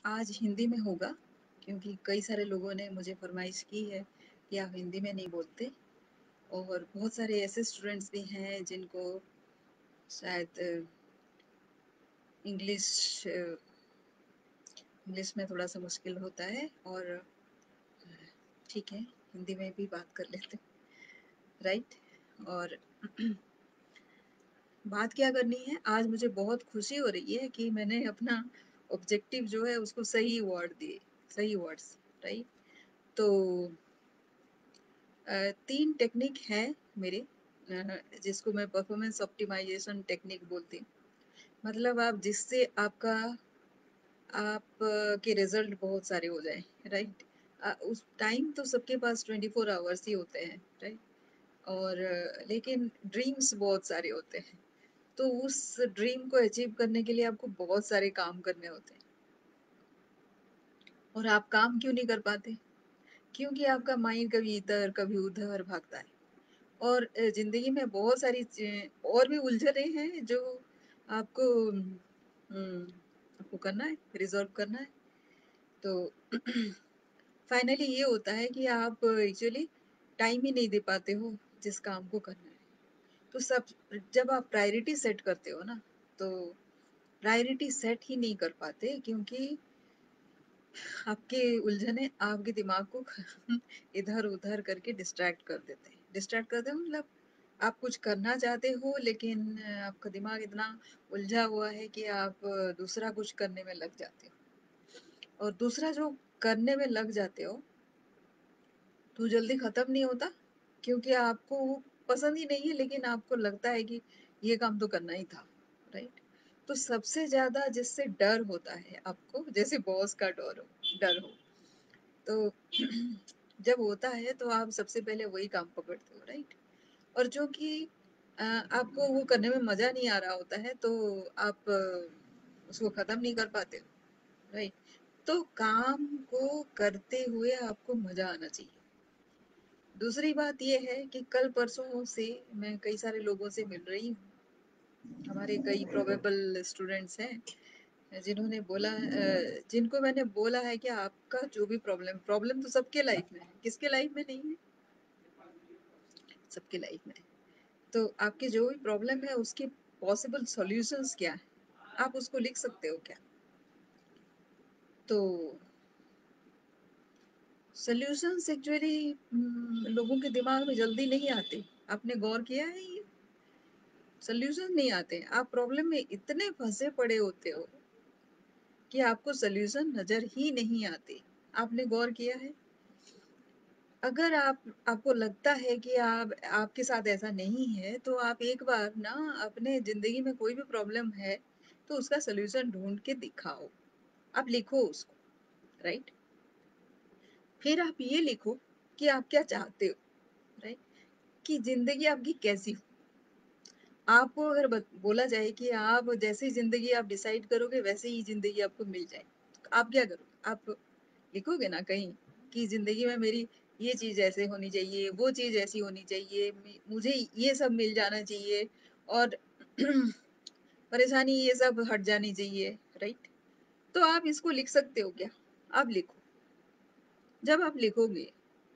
आज हिंदी में होगा क्योंकि कई सारे लोगों ने मुझे फरमाइश की है कि आप हिंदी में नहीं बोलते। और बहुत सारे ऐसे स्टूडेंट्स भी हैं जिनको शायद इंग्लिश इंग्लिश में थोड़ा सा मुश्किल होता है। और ठीक है, हिंदी में भी बात कर लेते हैं, राइट। और बात क्या करनी है, आज मुझे बहुत खुशी हो रही है कि मैंने अपना ऑब्जेक्टिव जो है उसको सही वर्ड दिए, सही वर्ड्स, राइट। तो 3 टेक्निक है मेरे, जिसको मैं परफॉर्मेंस ऑप्टिमाइजेशन टेक्निक बोलती हूँ। मतलब आप जिससे आप के रिजल्ट बहुत सारे हो जाए, राइट। उस टाइम तो सबके पास 24 आवर्स ही होते हैं, राइट। और लेकिन ड्रीम्स बहुत सारे होते हैं। तो उस ड्रीम को अचीव करने के लिए आपको बहुत सारे काम करने होते हैं। और आप काम क्यों नहीं कर पाते? क्योंकि आपका माइंड कभी इधर कभी उधर भागता है। और जिंदगी में बहुत सारी और भी उलझने हैं जो आपको आपको करना है, रिजॉल्व करना है। तो फाइनली ये होता है कि आप एक्चुअली टाइम ही नहीं दे पाते हो जिस काम को करना है। तो सब, जब आप प्रायोरिटी सेट करते हो ना, तो प्रायोरिटी सेट ही नहीं कर पाते क्योंकि आपके उलझने आपके दिमाग को इधर उधर करके डिस्ट्रैक्ट कर देते हैं। डिस्ट्रैक्ट करते हैं मतलब आप कुछ करना चाहते हो लेकिन आपका दिमाग इतना उलझा हुआ है कि आप दूसरा कुछ करने में लग जाते हो। और दूसरा जो करने में लग जाते हो तो जल्दी खत्म नहीं होता क्योंकि आपको वो पसंद ही नहीं है, लेकिन आपको लगता है कि ये काम तो करना ही था, राइट। तो सबसे ज्यादा जिससे डर होता है आपको, जैसे बॉस का डर हो तो जब होता है तो आप सबसे पहले वही काम पकड़ते हो, राइट। और जो कि आपको वो करने में मजा नहीं आ रहा होता है तो आप उसको खत्म नहीं कर पाते हो, राइट। तो काम को करते हुए आपको मजा आना चाहिए। दूसरी बात यह है कि कल परसों से मैं कई सारे लोगों से मिल रही हूँ। हमारे कई प्रोबेबल स्टूडेंट्स हैं जिन्होंने बोला, जिनको मैंने बोला है कि आपका जो भी प्रॉब्लम प्रॉब्लम तो सबके लाइफ में है, किसके लाइफ में नहीं है? सबके लाइफ में है। तो आपकी जो भी प्रॉब्लम है उसकी पॉसिबल सॉल्यूशंस क्या है, आप उसको लिख सकते हो क्या? तो सॉल्यूशंस एक्चुअली लोगों के दिमाग में जल्दी नहीं आते। आपने गौर किया है ये? सॉल्यूशन नहीं आते। आप प्रॉब्लम में इतने फंसे पड़े होते हो कि आपको सॉल्यूशन नजर ही नहीं आते। आपने गौर किया है? अगर आपको लगता है कि आपके साथ ऐसा नहीं है तो आप एक बार ना अपने जिंदगी में कोई भी प्रॉब्लम है तो उसका सॉल्यूशन ढूंढ के दिखाओ। आप लिखो उसको, राइट। फिर आप ये लिखो कि आप क्या चाहते हो, राइट। कि जिंदगी आपकी कैसी हो। आपको अगर बोला जाए कि आप जैसी जिंदगी आप डिसाइड करोगे वैसे ही जिंदगी आपको मिल जाए, तो आप क्या करोगे? आप लिखोगे ना कहीं कि जिंदगी में मेरी ये चीज ऐसे होनी चाहिए, वो चीज ऐसी होनी चाहिए, मुझे ये सब मिल जाना चाहिए, और परेशानी ये सब हट जानी चाहिए, राइट। तो आप इसको लिख सकते हो क्या? आप लिखो। जब आप लिखोगे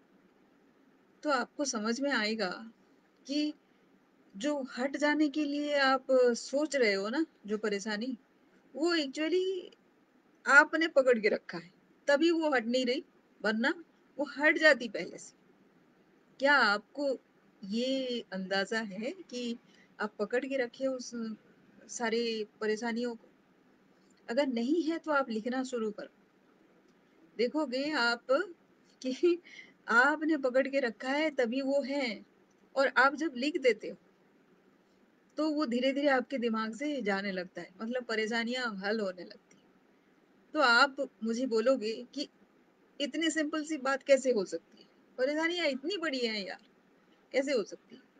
तो आपको समझ में आएगा कि जो हट जाने के लिए आप सोच रहे हो ना, जो परेशानी, वो एक्चुअली आपने पकड़ के रखा है, तभी वो हट नहीं रही, वरना वो हट जाती पहले से। क्या आपको ये अंदाजा है कि आप पकड़ के रखे हो उस सारी परेशानियों को? अगर नहीं है तो आप लिखना शुरू करो। देखोगे आप कि आपने पकड़ के रखा है तभी वो है। और आप जब लिख देते हो तो वो धीरे धीरे आपके दिमाग से जाने लगता है, मतलब परेशानियां हल होने लगती है। तो आप मुझे बोलोगे कि इतनी सिंपल सी बात कैसे हो सकती है, परेशानियां इतनी बड़ी हैं यार, कैसे हो सकती है?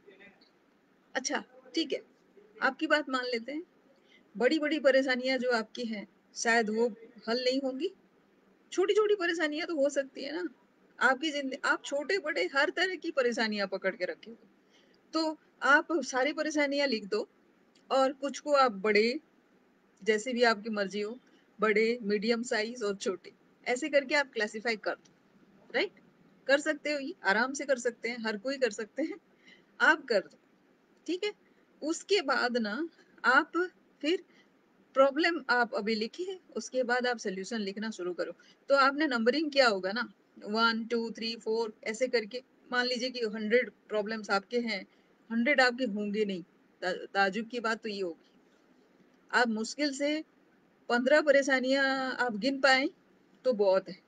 अच्छा, ठीक है, आपकी बात मान लेते हैं। बड़ी बड़ी परेशानियां जो आपकी हैं शायद वो हल नहीं होंगी। छोटी छोटी परेशानियां तो हो सकती है ना। आपकी जिंदगी, आप छोटे बड़े हर तरह की परेशानियां पकड़ के रखे हो। तो आप सारी परेशानियां लिख दो और कुछ को आप बड़े, जैसे भी आपकी मर्जी हो, बड़े, मीडियम साइज और छोटे, ऐसे करके आप क्लासिफाई कर दो, राइट? कर सकते हो, ये आराम से कर सकते हैं, हर कोई कर सकते हैं, आप कर दो, ठीक है? उसके बाद ना आप फिर प्रॉब्लम आप अभी लिखिए, उसके बाद आप सॉल्यूशन लिखना शुरू करो। तो आपने नंबरिंग किया होगा ना, 1 2 3 4 ऐसे करके। मान लीजिए कि 100 प्रॉब्लम्स आपके हैं, 100 आपके होंगे नहीं। ताजुब की बात तो ये होगी, आप मुश्किल से 15 परेशानियां आप गिन पाए तो बहुत है।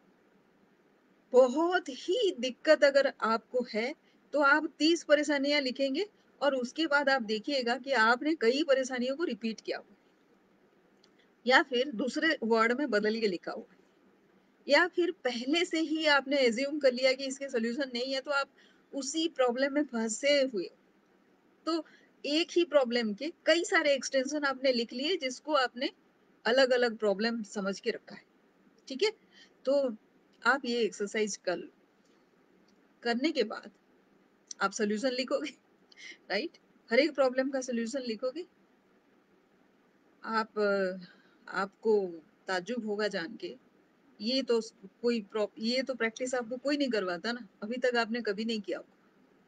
बहुत ही दिक्कत अगर आपको है तो आप 30 परेशानियां लिखेंगे, और उसके बाद आप देखिएगा कि आपने कई परेशानियों को रिपीट किया हुआ है, या फिर दूसरे वर्ड में बदल के लिखा हुआ है, या फिर पहले से ही आपने एज्यूम कर लिया कि इसके सॉल्यूशन नहीं है, तो आप उसी प्रॉब्लम में फंसे हुए हो। तो एक ही प्रॉब्लम के कई सारे एक्सटेंशन आपने लिख लिए, जिसको आपने अलग अलग प्रॉब्लम समझ के रखा है, ठीक है? तो आप ये एक्सरसाइज करने के बाद आप सॉल्यूशन लिखोगे, राइट? हर एक प्रॉब्लम का सॉल्यूशन लिखोगे। आप आपको ताज्जुब होगा जान के, ये तो ये तो प्रैक्टिस आपको कोई नहीं करवाता ना, अभी तक आपने कभी नहीं किया होगा।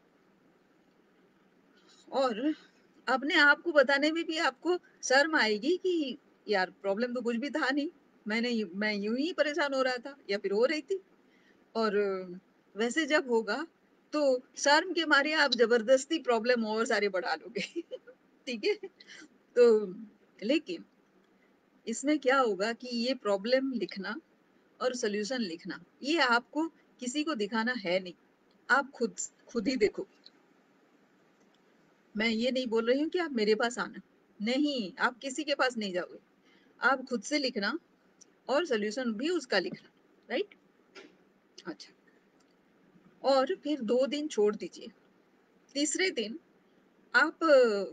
और अपने आप को बताने में भी आपको शर्म आएगी कि यार प्रॉब्लम तो कुछ भी था नहीं, मैं यूं ही परेशान हो रहा था या फिर हो रही थी। और वैसे जब होगा तो शर्म के मारे आप जबरदस्ती प्रॉब्लम और सारे बढ़ा लोगे। ठीक है? तो लेकिन इसमें क्या होगा कि ये प्रॉब्लम लिखना और सॉल्यूशन लिखना, ये आपको किसी को दिखाना है नहीं, आप खुद खुद ही देखो। मैं ये नहीं बोल रही हूँ कि आप मेरे पास आना, नहीं, आप किसी के पास नहीं जाओगे, आप खुद से लिखना और सॉल्यूशन भी उसका लिखना, राइट? अच्छा, और फिर 2 दिन छोड़ दीजिए, तीसरे दिन आप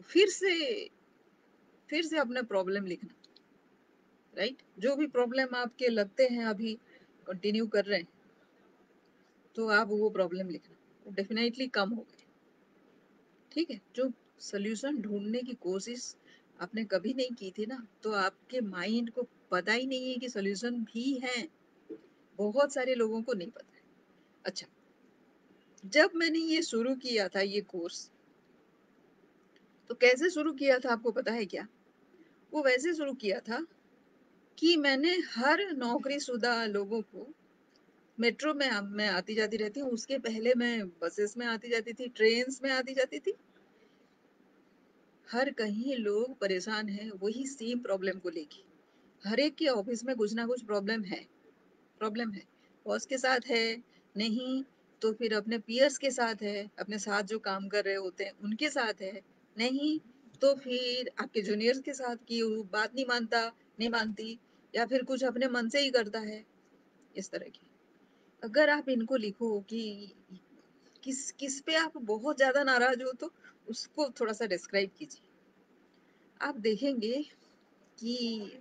फिर से अपना प्रॉब्लम लिखना, राइट? जो भी प्रॉब्लम आपके लगते हैं अभी कंटिन्यू कर रहे हैं, तो आप वो प्रॉब्लम लिखना, डेफिनेटली कम हो गए, ठीक है? जो सॉल्यूशन ढूंढने की कोशिश आपने कभी नहीं की थी ना, तो आपके माइंड को पता ही नहीं है कि सॉल्यूशन भी है। बहुत सारे लोगों को नहीं पता है। अच्छा, जब मैंने ये शुरू किया था ये कोर्स, तो कैसे शुरू किया था आपको पता है क्या? वो वैसे शुरू किया था कि मैंने हर नौकरीशुदा लोगों को, मेट्रो में मैं आती जाती रहती हूँ, उसके पहले मैं बसेस में आती जाती थी, ट्रेन्स में आती जाती थी, हर कहीं लोग परेशान हैं वही सेम प्रॉब्लम को लेके। हर एक के ऑफिस में कुछ ना कुछ प्रॉब्लम है। बॉस के साथ है, नहीं तो फिर अपने पीयर्स के साथ है, अपने साथ जो काम कर रहे होते हैं उनके साथ है, नहीं तो फिर आपके जूनियर्स के साथ की वो बात नहीं मानता, नहीं मानती, या फिर कुछ अपने मन से ही करता है, इस तरह की। अगर आप इनको लिखो कि किस किस पे आप बहुत ज्यादा नाराज हो, तो उसको थोड़ा सा डिस्क्राइब कीजिए। आप देखेंगे कि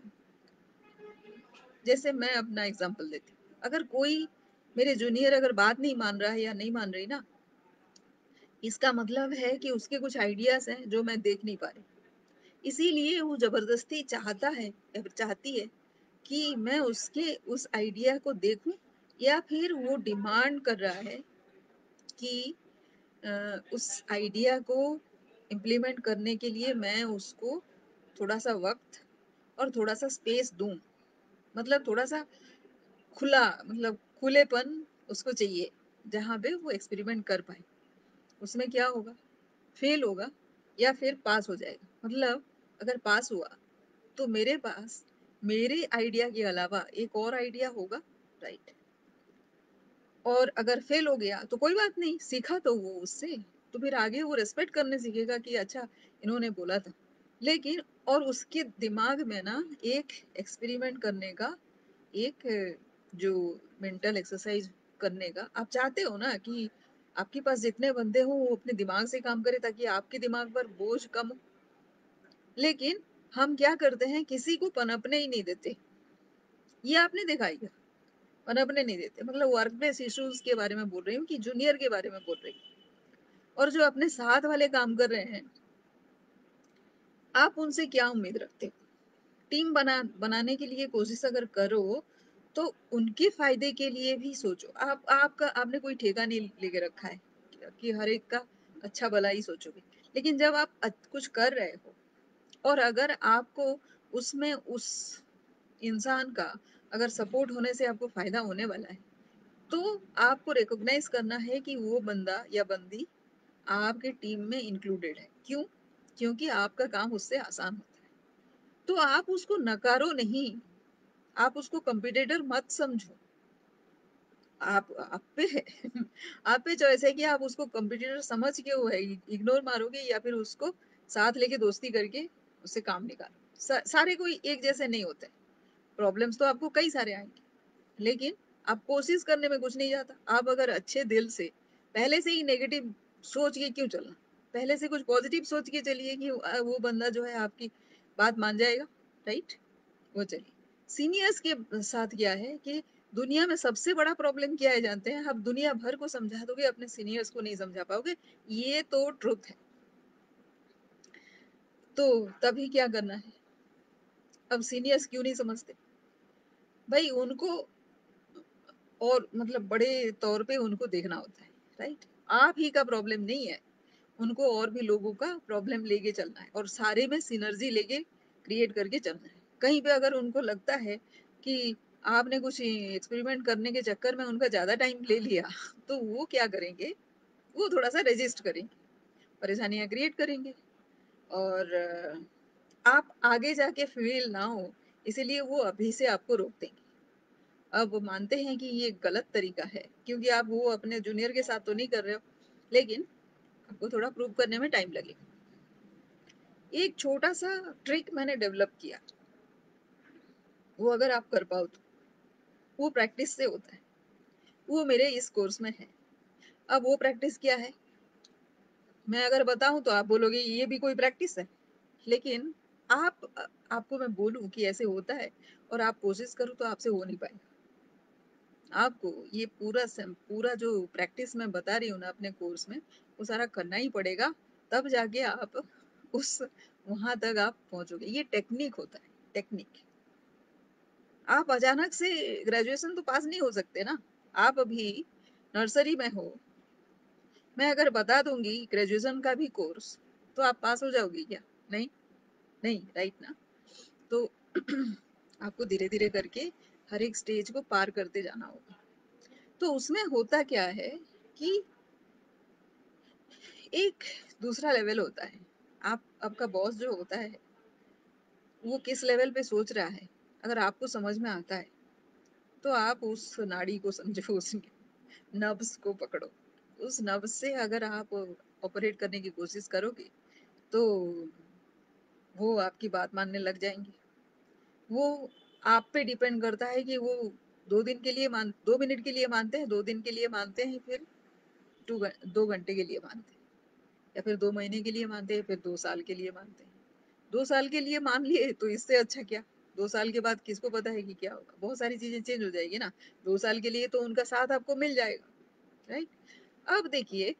जैसे मैं अपना एग्जांपल देती हूँ, अगर कोई मेरे जूनियर अगर बात नहीं मान रहा है या नहीं मान रही ना, इसका मतलब है कि उसके कुछ आइडियाज हैं जो मैं देख नहीं पा रही, इसीलिए वो जबरदस्ती चाहता है या फिर चाहती है कि मैं उसके उस आइडिया को देखूं, या फिर वो डिमांड कर रहा है कि उस आइडिया को इम्प्लीमेंट करने के लिए मैं उसको थोड़ा सा वक्त और थोड़ा सा स्पेस दूं, मतलब थोड़ा सा खुला, मतलब खुलेपन उसको चाहिए, जहां पे वो एक्सपेरिमेंट कर पाए। उसमें क्या होगा, फेल होगा या फिर पास हो जाएगा। मतलब अगर पास हुआ तो मेरे पास मेरे आइडिया के अलावा एक और आइडिया होगा, राइट? और अगर फेल हो गया तो कोई बात नहीं, सीखा तो वो उससे, तो फिर आगे वो रेस्पेक्ट करने सीखेगा कि अच्छा, इन्होंने बोला था। लेकिन और उसके दिमाग में ना एक एक्सपेरिमेंट करने का, एक जो मेंटल एक्सरसाइज करने का आप चाहते हो ना कि आपके पास जितने बंदे हो वो अपने दिमाग से काम करे ताकि आपके दिमाग पर बोझ कम हो। लेकिन हम क्या करते हैं, किसी को पनपने ही नहीं देते। ये आपने देखा ही है, पनपने नहीं देते, मतलब वर्क प्लेस इश्यूज के बारे में बोल रही हूँ कि जूनियर के बारे में बोल रही हूँ। और जो अपने साथ वाले काम कर रहे हैं, आप उनसे क्या उम्मीद रखते हो? टीम बनाने के लिए कोशिश अगर करो, तो उनके फ़ायदे के लिए भी सोचो। आपने कोई ठेका नहीं लेके रखा है कि हर एक का अच्छा भला ही सोचोगे। लेकिन जब आप कुछ कर रहे हो और अगर आपको उसमें उस इंसान का अगर सपोर्ट होने से आपको फ़ायदा होने वाला है, तो आपको रिकॉग्नाइज़ करना है कि वो बंदा या बंदी आपकी टीम में इंक्लूडेड है। क्यों? क्योंकि आपका काम उससे आसान होता है। तो आप उसको नकारो नहीं, आप उसको कॉम्पिटिटर मत समझो। आप पे है आप पे चॉइस है कि आप उसको कॉम्पिटिटर समझ के वो है इग्नोर मारोगे या फिर उसको साथ लेके दोस्ती करके उससे काम निकालो। सारे कोई एक जैसे नहीं होते। प्रॉब्लम्स तो आपको कई सारे आएँगे, लेकिन आप कोशिश करने में कुछ नहीं जाता। आप अगर अच्छे दिल से पहले से ही नेगेटिव सोच के क्यों चलना? पहले से कुछ पॉजिटिव सोच के चलिए कि वो बंदा जो है आपकी बात मान जाएगा, राइट? वो चलिए। सीनियर्स के साथ क्या है कि दुनिया में सबसे बड़ा प्रॉब्लम क्या है जानते हैं? आप दुनिया भर को समझा दोगे, अपने सीनियर्स को नहीं समझा पाओगे। ये तो ट्रुथ है। तो तभी क्या करना है? अब सीनियर्स क्यों नहीं समझते? भई उनको और मतलब बड़े तौर पे उनको देखना होता है, राइट? आप ही का प्रॉब्लम नहीं है, उनको और भी लोगों का प्रॉब्लम लेके चलना है और सारे में सिनर्जी लेके क्रिएट करके चलना है। कहीं पे अगर उनको लगता है कि आपने कुछ एक्सपेरिमेंट करने के चक्कर में उनका ज़्यादा टाइम ले लिया, तो वो क्या करेंगे, वो थोड़ा-सा रेज़िस्ट करेंगे, परेशानियाँ क्रिएट करेंगे और आप आगे जाके फेल ना हो, इसीलिए वो अभी से आपको रोक देंगे। अब वो मानते हैं कि ये गलत तरीका है क्योंकि आप वो अपने जूनियर के साथ तो नहीं कर रहे हो, लेकिन आपको थोड़ा प्रूव करने में टाइम लगेगा। एक छोटा सा ट्रिक मैंने डेवलप किया, वो अगर आप कर पाओ तो वो प्रैक्टिस से होता है। वो मेरे इस कोर्स में है। अब वो प्रैक्टिस क्या है, मैं अगर बताऊं तो आप बोलोगे ये भी कोई प्रैक्टिस है, लेकिन आपको मैं बोलूं कि ऐसे होता है और आप कोशिश करो तो आपसे हो नहीं पाएगा। आपको ये पूरा जो प्रैक्टिस मैं बता रही हूँ ना अपने कोर्स में, वो सारा करना ही पड़ेगा, तब जाके आप उस वहां तक आप पहुंचोगे। ये टेक्निक होता है, टेक्निक। आप अचानक से ग्रेजुएशन तो पास नहीं हो सकते ना। आप अभी नर्सरी में हो, मैं अगर बता दूंगी ग्रेजुएशन का भी कोर्स, तो आप पास हो जाओगी क्या? नहीं, नहीं, राइट ना? तो आपको धीरे धीरे करके हर एक स्टेज को पार करते जाना होगा। तो उसमें होता क्या है कि एक दूसरा लेवल होता है। आप आपका बॉस जो होता है, वो किस लेवल पे सोच रहा है, अगर आपको समझ में आता है, तो आप उस नाड़ी को समझो, उस नब्ज़ को पकड़ो। उस नब्ज़ से अगर आप ऑपरेट करने की कोशिश करोगे, तो वो आपकी बात मानने लग जाएँगे। वो आप पे डिपेंड करता है कि वो 2 मिनट के लिए मानते हैं, 2 दिन के लिए मानते हैं, फिर 2 घंटे के लिए मानते हैं, या फिर 2 महीने के लिए मानते हैं, फिर 2 साल के लिए मानते हैं। 2 साल के लिए मान लिए तो इससे अच्छा क्या? 2 साल के बाद किसको पता है कि क्या होगा? बहुत सारी चीज़ें चेंज हो जाएगी ना। 2 साल के लिए तो उनका साथ आपको मिल जाएगा, राइट? अब देखिए,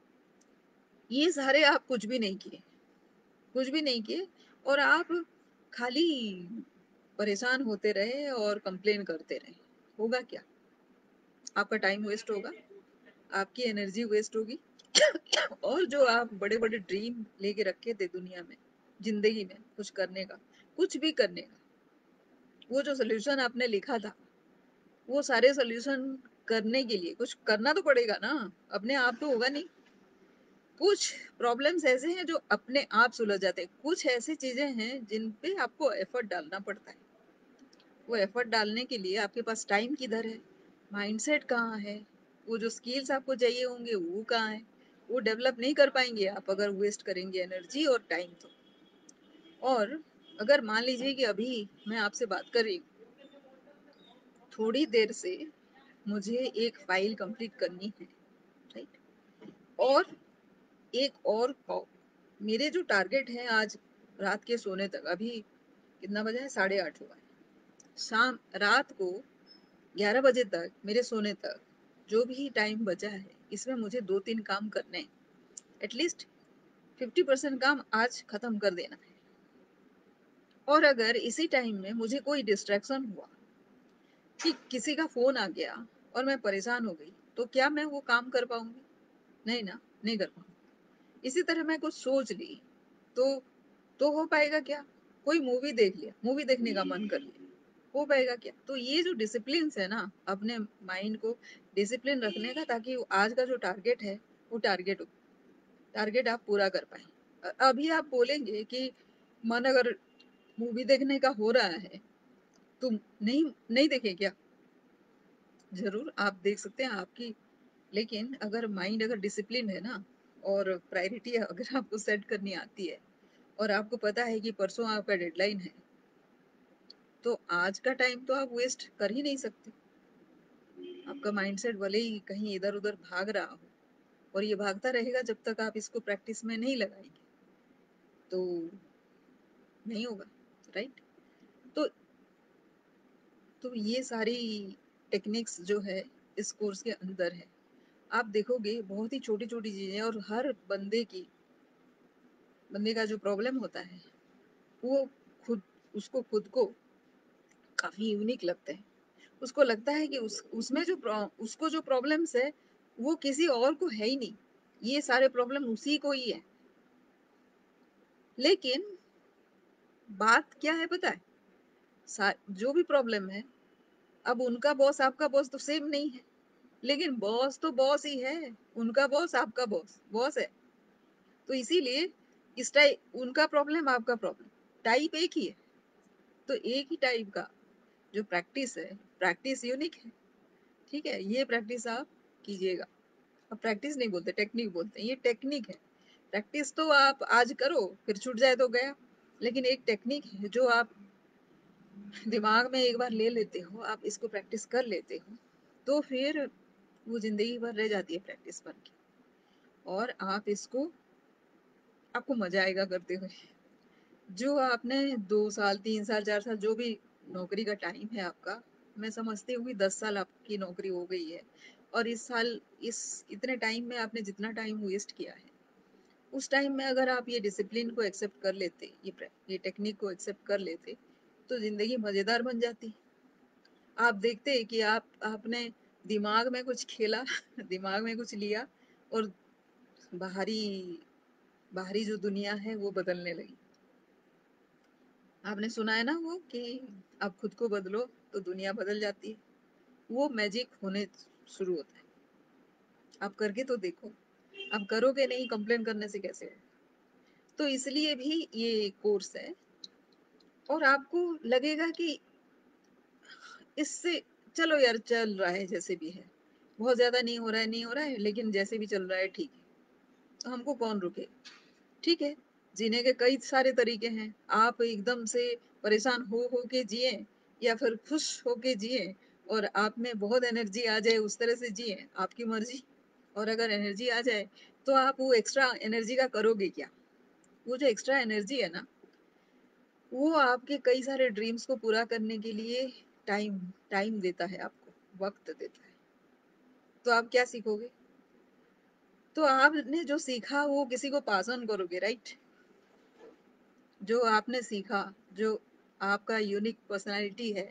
ये सारे आप कुछ भी नहीं किए, कुछ भी नहीं किए और आप खाली परेशान होते रहे और कंप्लेन करते रहे। होगा क्या? आपका टाइम वेस्ट होगा, आपकी एनर्जी वेस्ट होगी और जो आप बड़े-बड़े ड्रीम लेके रखे थे दुनिया में, ज़िंदगी में कुछ करने का, कुछ भी करने का, वो जो सॉल्यूशन आपने लिखा था, वो सारे सॉल्यूशन करने के लिए कुछ करना तो पड़ेगा ना, अपने आप तो होगा नहीं। कुछ प्रॉब्लम्स ऐसे हैं जो अपने आप सुलझ जाते हैं, कुछ ऐसी चीजें हैं जिन पे आपको एफर्ट डालना पड़ता है। वो एफर्ट डालने के लिए आपके पास टाइम किधर है, माइंडसेट कहाँ है, वो जो स्किल्स आपको चाहिए होंगे वो कहाँ है, वो डेवलप नहीं कर पाएंगे आप अगर वेस्ट करेंगे एनर्जी और टाइम तो। और अगर मान लीजिए कि अभी मैं आपसे बात कर रही हूँ, थोड़ी देर से मुझे एक फाइल कंप्लीट करनी है, राइट? और एक और मेरे जो टारगेट है आज रात के सोने तक, अभी कितना बजा है, 8:30 हुआ है, शाम रात को 11 बजे तक मेरे सोने तक जो भी टाइम बचा है, इसमें मुझे 2-3 काम करने हैं। एटलीस्ट 50% काम आज खत्म कर देना है। और अगर इसी टाइम में मुझे कोई डिस्ट्रैक्शन हुआ कि किसी का फ़ोन आ गया और मैं परेशान हो गई, तो क्या मैं वो काम कर पाऊँगी? नहीं ना, नहीं कर पाऊँगी। इसी तरह मैं कुछ सोच ली, तो हो पाएगा क्या? कोई मूवी देख लिया, मूवी देखने का मन कर लिया, हो पाएगा क्या? तो ये जो डिसिप्लिन्स है ना, अपने माइंड को डिसिप्लिन रखने का, ताकि आज का जो टारगेट है, वो टारगेट आप पूरा कर पाएँ। अभी आप बोलेंगे कि मन अगर मूवी देखने का हो रहा है, तो नहीं नहीं देखें क्या? ज़रूर आप देख सकते हैं, आपकी, लेकिन अगर माइंड अगर डिसिप्लिन है ना, और प्रायोरिटी अगर आपको सेट करनी आती है, और आपको पता है कि परसों आपका डेडलाइन है, तो आज का टाइम तो आप वेस्ट कर ही नहीं सकते। आपका माइंडसेट भले ही कहीं इधर-उधर भाग रहा हो, और ये भागता रहेगा जब तक आप इसको प्रैक्टिस में नहीं लगाएँगे, तो नहीं होगा, राइट? तो ये सारी टेक्निक्स जो है इस कोर्स के अंदर है। आप देखोगे बहुत ही छोटी-छोटी चीज़ें, और हर बंदे का जो प्रॉब्लम होता है, वो खुद उसको खुद को काफ़ी यूनिक लगता है। उसको लगता है कि उसमें उसको जो प्रॉब्लम्स है, वो किसी और को है ही नहीं। ये सारे प्रॉब्लम उसी को ही है। लेकिन बात क्या है पता है? जो भी प्रॉब्लम है, अब उनका बॉस आपका बॉस तो सेम नहीं है। लेकिन बॉस तो बॉस ही है। उनका बॉस आपका बॉस है। तो इसीलिए इस टाइप उनका प्रॉब्लम आपका प्रॉब्लम, टाइप एक ही है। तो एक ही टाइप का जो प्रैक्टिस है, प्रैक्टिस यूनिक है। ठीक है? ये प्रैक्टिस आप कीजिएगा। अब प्रैक्टिस नहीं बोलते, टेक्निक बोलते हैं। ये टेक्निक है। प्रैक्टिस तो आप आज करो, फिर छूट जाए तो गया। लेकिन एक टेक्निक है जो आप दिमाग में एक बार ले लेते हो, आप इसको प्रैक्टिस कर लेते हो, तो फिर वो ज़िंदगी भर रह जाती है प्रैक्टिस बन के। और आप इसको, आपको मज़ा आएगा करते हुए। जो आपने 2 साल, 3 साल, 4 साल जो भी नौकरी का टाइम है आपका, मैं समझती हूँ कि 10 साल आपकी नौकरी हो गई है, और इस साल, इस इतने टाइम में आपने जितना टाइम वेस्ट किया है, उस टाइम में अगर आप ये डिसिप्लिन को एक्सेप्ट कर लेते, ये टेक्निक को एक्सेप्ट कर लेते, तो ज़िंदगी मज़ेदार बन जाती। आप देखते कि आपने दिमाग में कुछ खेला, दिमाग में कुछ लिया, और बाहरी बाहरी जो दुनिया है वो बदलने लगी। आपने सुना है ना वो कि आप खुद को बदलो तो दुनिया बदल जाती है। वो मैजिक होने शुरू होता है। आप करके तो देखो। आप करोगे नहीं, कंप्लेन करने से कैसे हो? तो इसलिए भी ये कोर्स है, और आपको लगेगा कि इससे, चलो यार चल रहा है जैसे भी है। बहुत ज़्यादा नहीं हो रहा है, लेकिन जैसे भी चल रहा है ठीक है। तो हमको कौन रोके? ठीक है, जीने के कई सारे तरीके हैं। आप एकदम से परेशान हो के जिए, या फिर खुश होके जिए, और आप में बहुत एनर्जी आ जाए उस तरह से जिए, आपकी मर्जी। और अगर एनर्जी आ जाए, तो आप वो एक्स्ट्रा एनर्जी का करोगे क्या? वो जो एक्स्ट्रा एनर्जी है ना, वो आपके कई सारे ड्रीम्स को पूरा करने के लिए टाइम टाइम देता है आपको, वक़्त देता है। तो आप क्या सीखोगे? तो आपने जो सीखा वो किसी को पास ऑन करोगे, राइट? जो आपने सीखा, जो आपका यूनिक पर्सनैलिटी है,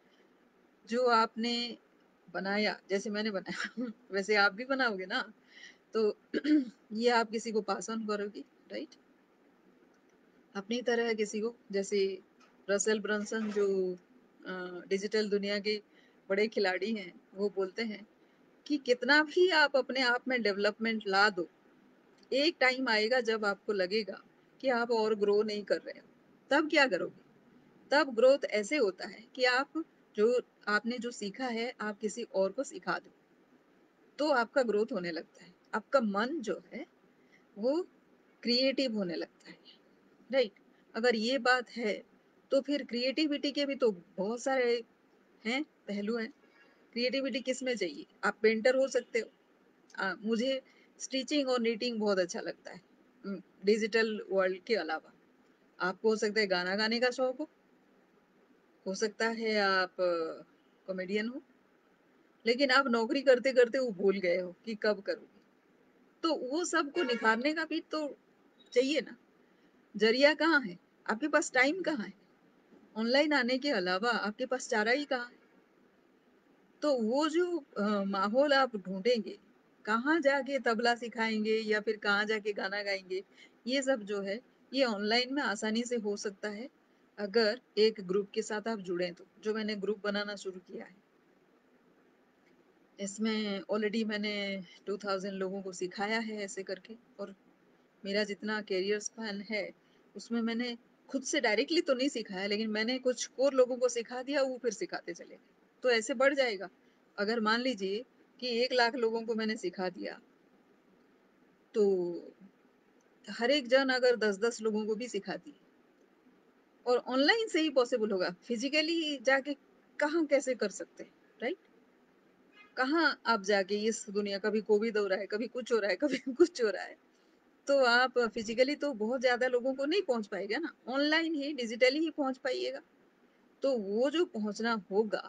जो आपने बनाया, जैसे मैंने बनाया, वैसे आप भी बनाओगे ना? तो ये आप किसी को पास ऑन करोगे, राइट? अपनी तरह किसी को, जैसे रसेल ब्रंसन जो डिजिटल दुनिया के बड़े खिलाड़ी हैं, वो बोलते हैं कि कितना भी आप अपने आप में डेवलपमेंट ला दो, एक टाइम आएगा जब आपको लगेगा कि आप और ग्रो नहीं कर रहे हो। तब क्या करोगे? तब ग्रोथ ऐसे होता है कि जो आपने जो सीखा है, आप किसी और को सिखा दो, तो आपका ग्रोथ होने लगता है। आपका मन जो है, वो क्रिएटिव होने लगता है, राइट? अगर ये बात है, तो फिर क्रिएटिविटी के भी तो बहुत सारे हैं, पहलू हैं। क्रिएटिविटी किस में चाहिए? आप पेंटर हो सकते हो। मुझे स्टिचिंग और नीटिंग बहुत अच्छा लगता है, डिजिटल वर्ल्ड के अलावा। आपको हो सकता है गाना गाने का शौक हो सकता है आप कॉमेडियन हो, लेकिन आप नौकरी करते-करते वो भूल गए हो कि कब करोगे। तो वो सब को निखारने का भी तो चाहिए ना, ज़रिया कहाँ है? आपके पास टाइम कहाँ है? ऑनलाइन आने के अलावा आपके पास चारा ही कहाँ है? तो वो जो माहौल आप ढूँढेंगे, कहाँ जाके तबला सिखाएँगे या फिर कहाँ जाके गाना गाएँगे, ये सब जो है, ये ऑनलाइन में आसानी से हो सकता है, अगर एक ग्रुप के साथ आप जुड़ें तो, जो मैंने ग्रुप बनाना शुरू किया है। इसमें ऑलरेडी मैंने 2000 लोगों को सिखाया है ऐसे करके, और मेरा जितना करियर स्पैन है, उसमें मैंने खुद से डायरेक्टली तो नहीं सिखाया, लेकिन मैंने कुछ कोर लोगों को सिखा दिया, वो फिर सिखाते चले गए। तो ऐसे बढ़ जाएगा। अगर मान लीजिए कि 1 लाख लोगों को मैंने सिखा दिया, तो हर एक जन अगर 10-10 लोगों को भी सिखा दिए, और ऑनलाइन से ही पॉसिबल होगा, फिजिकली जाके कहाँ कैसे कर सकते हैं, राइट? कहाँ आप जाके इस दुनिया, कभी कोविड हो रहा है, कभी कुछ हो रहा है, कभी कुछ हो रहा है। तो आप फिजिकली तो बहुत ज्यादा लोगों को नहीं पहुंच पाएगा ना, ऑनलाइन ही डिजिटली ही पहुंच पाइएगा। तो वो जो पहुंचना होगा,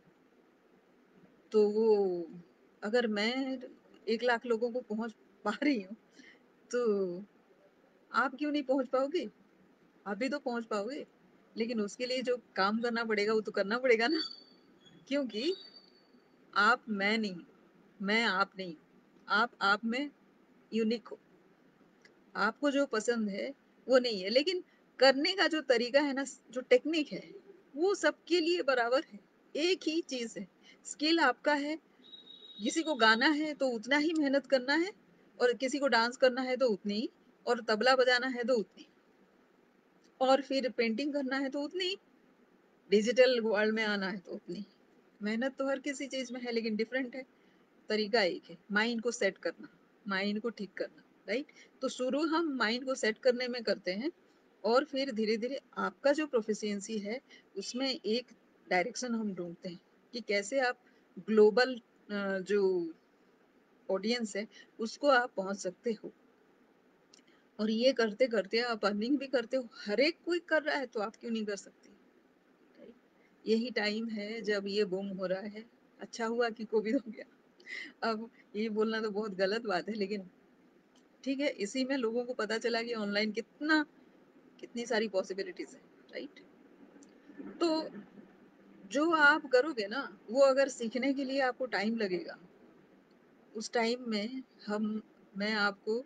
तो वो, अगर मैं 1 लाख लोगों को पहुंच पा रही हूँ, तो आप क्यों नहीं पहुंच पाओगे? आप भी तो पहुंच पाओगे। लेकिन उसके लिए जो काम करना पड़ेगा वो तो करना पड़ेगा ना, क्योंकि आप मैं नहीं, मैं आप नहीं, आप में यूनिक हो। आपको जो पसंद है वो नहीं है, लेकिन करने का जो तरीका है ना, जो टेक्निक है, वो सबके लिए बराबर है। एक ही चीज है, स्किल आपका है। किसी को गाना है तो उतना ही मेहनत करना है, और किसी को डांस करना है तो उतनी ही, और तबला बजाना है तो उतनी, और फिर पेंटिंग करना है तो उतनी, डिजिटल वर्ल्ड में आना है तो उतनी। मेहनत तो हर किसी चीज में है, लेकिन डिफरेंट है। तरीका एक है, माइंड को सेट करना, माइंड को ठीक करना, राइट? तो शुरू हम माइंड को सेट करने में करते हैं, और फिर धीरे धीरे आपका जो प्रोफिशिएंसी है, उसमें एक डायरेक्शन हम ढूंढते हैं कि कैसे आप ग्लोबल जो ऑडियंस है, उसको आप पहुंच सकते हो। और ये करते करते आप अर्निंग भी करते हो, हर एक कोई कर रहा है तो आप क्यों नहीं कर सकते, राइट? यही टाइम है जब ये बूम हो रहा है। अच्छा हुआ कि कोविड हो गया। अब ये बोलना तो बहुत गलत बात है, लेकिन ठीक है, इसी में लोगों को पता चला कि ऑनलाइन कितनी सारी पॉसिबिलिटीज है, राइट? तो जो आप करोगे ना, वो अगर सीखने के लिए आपको टाइम लगेगा, उस टाइम में मैं आपको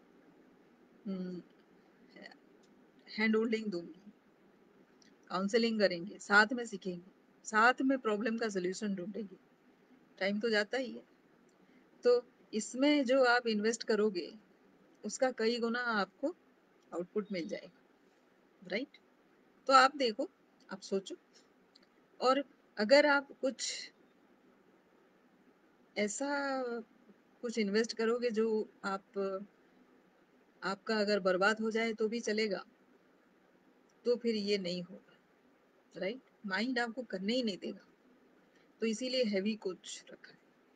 हैंड होल्डिंग दूंगी, काउंसलिंग करेंगे, साथ में सीखेंगे, साथ में प्रॉब्लम का सोल्यूशन ढूंढेंगे। टाइम तो जाता ही है। तो इसमें जो आप इन्वेस्ट करोगे, उसका कई गुना आपको आउटपुट मिल जाएगा, राइट? तो आप देखो, आप सोचो, और अगर आप कुछ ऐसा कुछ इन्वेस्ट करोगे जो आप आपका अगर बर्बाद हो जाए तो भी चलेगा, तो फिर ये नहीं होगा, राइट? माइंड आपको करने ही नहीं देगा। तो इसीलिए हैवी कुछ रखा है।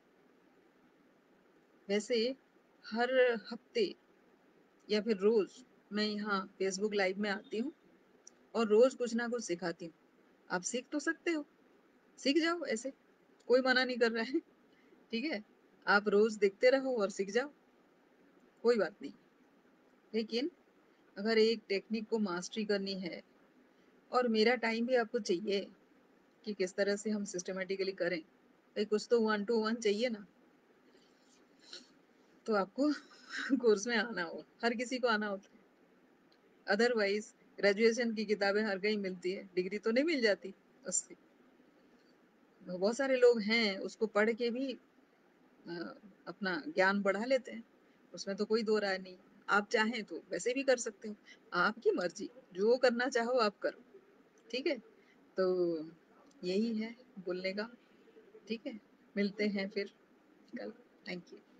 वैसे हर हफ्ते या फिर रोज मैं यहाँ फेसबुक लाइव में आती हूँ, और रोज कुछ ना कुछ सिखाती हूँ। आप सीख तो सकते हो, सीख जाओ ऐसे, कोई मना नहीं कर रहा है। ठीक है, आप रोज देखते रहो और सीख जाओ, कोई बात नहीं। लेकिन अगर एक टेक्निक को मास्टरी करनी है, और मेरा टाइम भी आपको चाहिए कि किस तरह से हम सिस्टमेटिकली करें, भाई कुछ तो 1 to 1 चाहिए ना, तो आपको कोर्स में आना हो, हर किसी को आना होता है। अदरवाइज ग्रेजुएशन की किताबें हर कहीं मिलती है, डिग्री तो नहीं मिल जाती उससे। बहुत सारे लोग हैं उसको पढ़ के भी अ, अपना ज्ञान बढ़ा लेते हैं, उसमें तो कोई दो राय नहीं। आप चाहें तो वैसे भी कर सकते हो, आपकी मर्जी, जो करना चाहो आप करो। ठीक है, तो यही है बोलने का। ठीक है, मिलते हैं फिर कल। Thank you.